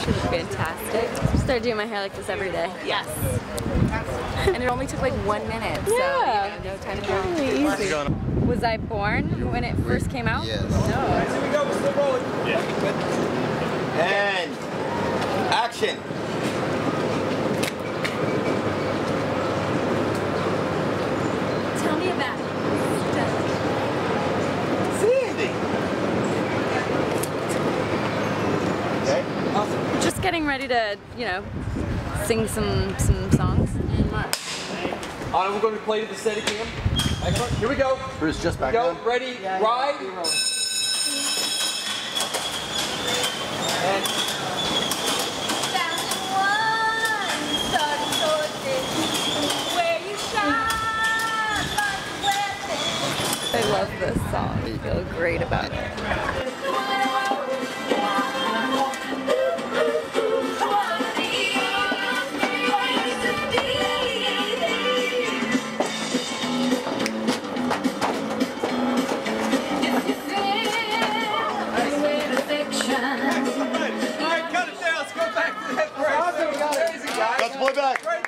You look fantastic. Start doing my hair like this every day. Yes. And it only took like 1 minute, so Yeah. no time to go. Was I born when it first came out? Yes. No. Here we go, we're still rolling. Yeah. And action. Tell me about it. Sandy. Okay, awesome. Just getting ready to, you know, sing some songs. Anna, we're going to play to the steady cam. Excellent. Here we go. Bruce, just back Go. on. Ready. Ride. And I love this song. I feel great about it. all right, cut it down. Let's go back to that break. Amazing, guys. Let's play back.